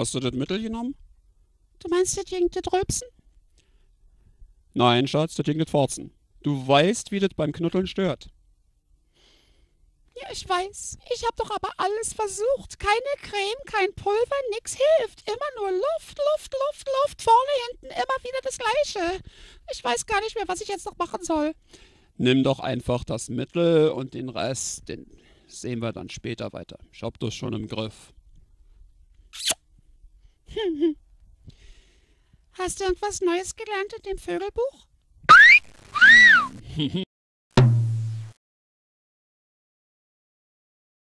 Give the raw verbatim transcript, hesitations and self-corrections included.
Hast du das Mittel genommen? Du meinst das gegen das Rülpsen? Nein, Schatz, das gegen das Forzen. Du weißt, wie das beim Knuddeln stört. Ja, ich weiß. Ich hab doch aber alles versucht. Keine Creme, kein Pulver, nix hilft. Immer nur Luft, Luft, Luft, Luft. Vorne, hinten, immer wieder das Gleiche. Ich weiß gar nicht mehr, was ich jetzt noch machen soll. Nimm doch einfach das Mittel und den Rest, den sehen wir dann später weiter. Ich hab das schon im Griff. Hast du irgendwas Neues gelernt in dem Vögelbuch?